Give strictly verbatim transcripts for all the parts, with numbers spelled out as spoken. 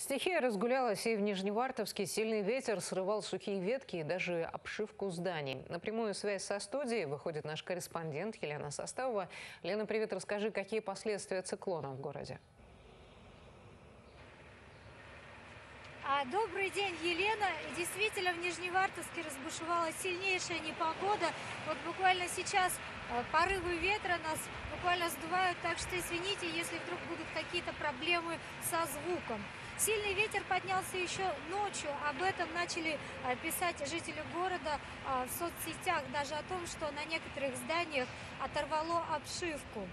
Стихия разгулялась и в Нижневартовске. Сильный ветер срывал сухие ветки и даже обшивку зданий. На прямую связь со студией выходит наш корреспондент Елена Составова. Лена, привет, расскажи, какие последствия циклона в городе? Добрый день, Елена. Действительно, в Нижневартовске разбушевалась сильнейшая непогода. Вот буквально сейчас порывы ветра нас буквально сдувают, так что извините, если вдруг будут какие-то проблемы со звуком. Сильный ветер поднялся еще ночью. Об этом начали писать жители города в соцсетях, даже о том, что на некоторых зданиях оторвало обшивку.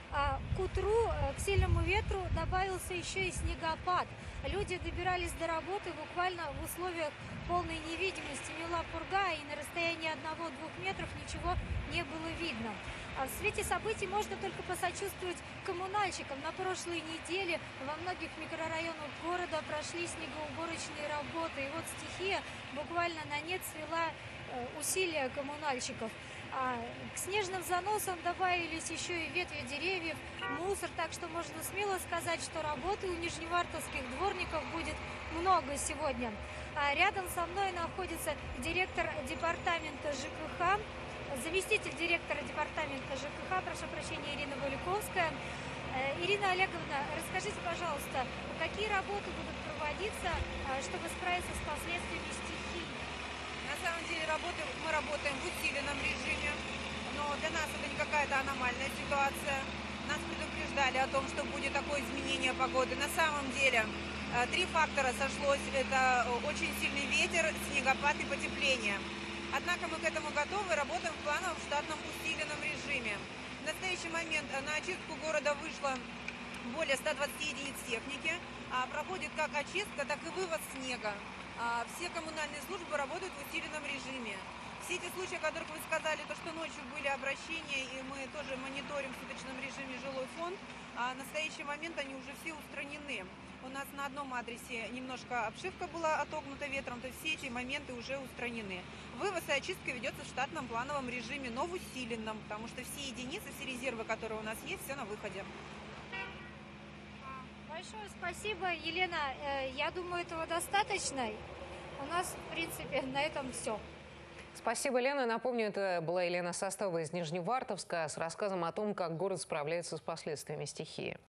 К утру к сильному ветру добавился еще и снегопад. Люди добирались до работы буквально в условиях полной невидимости. Мела пурга, и на расстоянии одного-двух метров ничего не было видно. В свете событий можно только посочувствовать коммунальщикам. На прошлой неделе во многих микрорайонах города прошли снегоуборочные работы. И вот стихия буквально на нет свела усилия коммунальщиков. К снежным заносам добавились еще и ветви деревьев, мусор, так что можно смело сказать, что работы у нижневартовских дворников будет много сегодня. Рядом со мной находится директор департамента ЖКХ, заместитель директора департамента ЖКХ, прошу прощения, Ирина Валиковская. Ирина Олеговна, расскажите, пожалуйста, какие работы будут проводиться, чтобы справиться с последствиями стихии? На самом деле работы, мы работаем в усиленном режиме, но для нас это не какая-то аномальная ситуация. Нас предупреждали о том, что будет такое изменение погоды. На самом деле три фактора сошлось. Это очень сильный ветер, снегопад и потепление. Однако мы к этому готовы, работаем в плановом штатном усиленном режиме. В настоящий момент на очистку города вышло более ста двадцати единиц техники. Проходит как очистка, так и вывоз снега. Все коммунальные службы работают в усиленном режиме. Все эти случаи, о которых вы сказали, то, что ночью были обращения, и мы тоже мониторим в суточном режиме жилой фонд, а в настоящий момент они уже все устранены. У нас на одном адресе немножко обшивка была отогнута ветром, то есть все эти моменты уже устранены. Вывоз и очистка ведется в штатном плановом режиме, но в усиленном, потому что все единицы, все резервы, которые у нас есть, все на выходе. Большое спасибо, Елена. Я думаю, этого достаточно. У нас, в принципе, на этом все. Спасибо, Лена. Напомню, это была Елена Составова из Нижневартовска с рассказом о том, как город справляется с последствиями стихии.